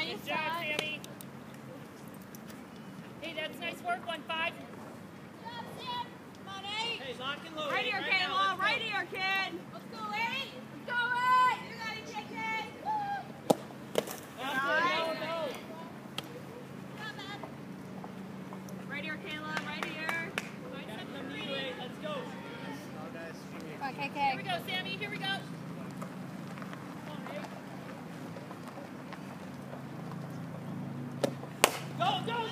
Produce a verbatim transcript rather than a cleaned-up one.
Nice Good job, Sammy. Hey, that's nice work, one five. Good job, Sam. Come on, eight. Hey, lock and load. Right here, right Kayla. now, Right here, kid. Let's go, eight. Let's go, eight. You got it, J K. Woo. That's Nice. it, go, go. Good job, man. Right here, Kayla. Right here. Got some leeway. Let's go. Come on, K K. Here we go, Sammy. Here we go. Go, go,